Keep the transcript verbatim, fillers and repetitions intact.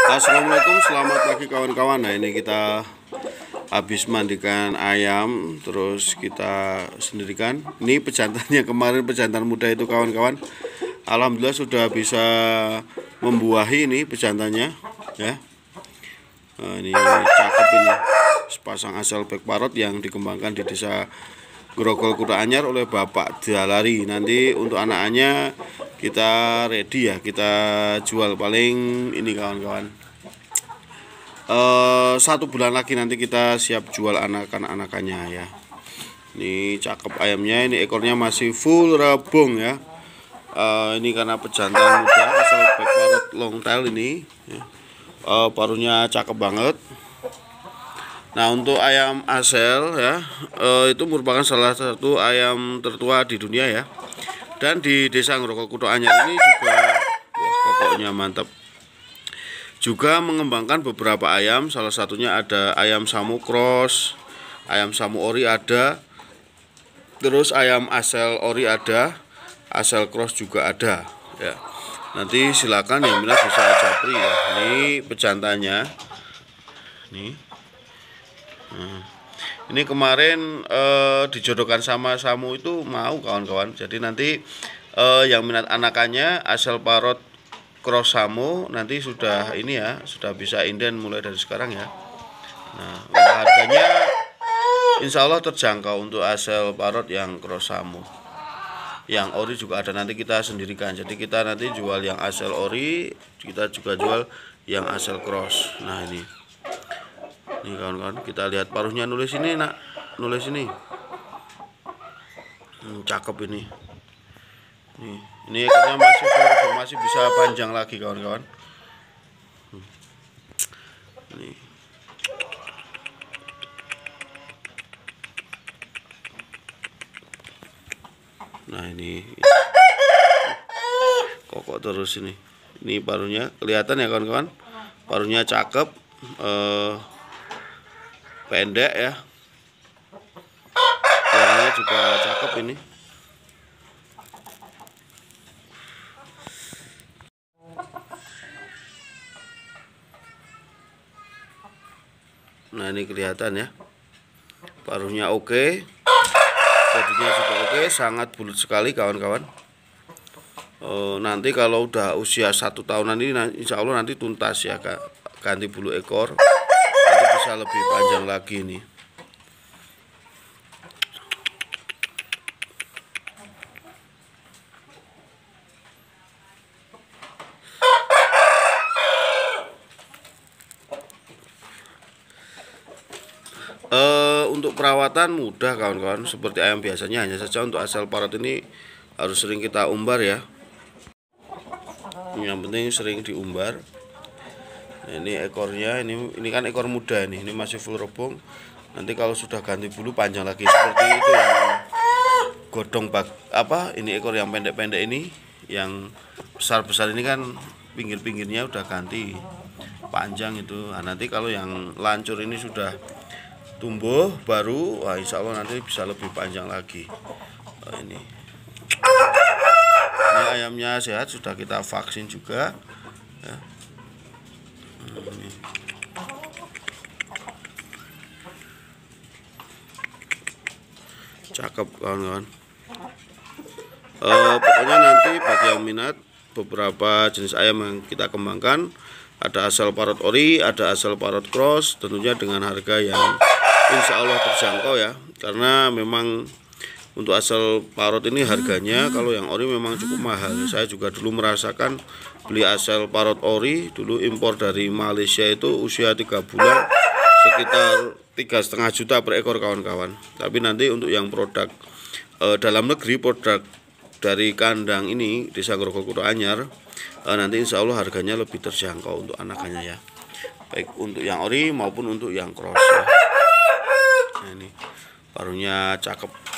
Assalamualaikum, selamat pagi kawan-kawan. Nah, ini kita habis mandikan ayam, terus kita sendirikan. Ini pejantannya kemarin, pejantan muda itu kawan-kawan. Alhamdulillah sudah bisa membuahi ini pejantannya, ya. Nah, ini cakep ini, sepasang asal black parrot yang dikembangkan di desa Grogol Kuta Anyar oleh Bapak Dalari. Nanti untuk anak-anaknya kita ready ya, kita jual paling ini kawan-kawan. Uh, satu bulan lagi nanti kita siap jual anak-anakannya ya. Ini cakep ayamnya, ini ekornya masih full rabung ya. Uh, ini karena pejantan muda asal black parrot long tail ini ya. Uh, paruhnya cakep banget. Nah, untuk ayam asel ya, uh, itu merupakan salah satu ayam tertua di dunia ya. Dan di desa Grogol Kuta Anyar ini juga, wah, pokoknya mantap. Juga mengembangkan beberapa ayam, salah satunya ada ayam samu cross, ayam samu ori ada, terus ayam asel ori ada, asel cross juga ada ya. Nanti silakan yang minat bisa japri ya. Ini pejantannya nih. Nah, ini kemarin eh, dijodohkan sama samu itu mau kawan-kawan. Jadi nanti eh, yang minat anakannya asal parrot cross samu nanti sudah ini ya, sudah bisa inden mulai dari sekarang ya. Nah, harganya insya Allah terjangkau untuk asal parrot yang cross samu. Yang ori juga ada, nanti kita sendirikan. Jadi kita nanti jual yang asal ori, kita juga jual yang asal cross. Nah, ini. Nih kawan-kawan, kita lihat paruhnya, nulis ini nak, nulis ini. Hmm, cakep ini. Nih, ini ekornya masih masih bisa panjang lagi kawan-kawan. Hmm. Nih. Nah, ini kokok terus ini. Ini paruhnya kelihatan ya kawan-kawan. Paruhnya cakep. Eh, pendek ya, warnanya juga cakep ini. Nah, ini kelihatan ya, paruhnya oke, bodinya juga oke, sangat bulat sekali kawan-kawan. E, nanti kalau udah usia satu tahunan ini insya Allah nanti tuntas ya kak, ganti bulu ekor. Bisa lebih panjang lagi nih. Uh, untuk perawatan mudah kawan-kawan, seperti ayam biasanya, hanya saja untuk asal parrot ini harus sering kita umbar ya. Yang penting sering diumbar. Nah, ini ekornya, ini ini kan ekor muda ini, ini masih full rebung. Nanti kalau sudah ganti bulu panjang lagi seperti itu yang godong bak apa? Ini ekor yang pendek-pendek ini, yang besar-besar ini kan pinggir-pinggirnya udah ganti panjang itu. Nah, nanti kalau yang lancur ini sudah tumbuh baru, wah insya Allah nanti bisa lebih panjang lagi. Nah, ini. Ini ayamnya sehat, sudah kita vaksin juga. Ya. Ini. Cakep kawan-kawan. Uh, pokoknya nanti bagi yang minat beberapa jenis ayam yang kita kembangkan, ada asal parrot ori, ada asal parrot cross, tentunya dengan harga yang insya Allah terjangkau ya, karena memang untuk asal parrot ini harganya kalau yang ori memang cukup mahal. Saya juga dulu merasakan beli asal parrot ori, dulu impor dari Malaysia itu usia tiga bulan sekitar tiga setengah juta per ekor kawan-kawan. Tapi nanti untuk yang produk e, dalam negeri, produk dari kandang ini desa Grogol Kuta Anyar, e, nanti insya Allah harganya lebih terjangkau untuk anakannya ya, baik untuk yang ori maupun untuk yang cross ya. Nah, ini paruhnya cakep.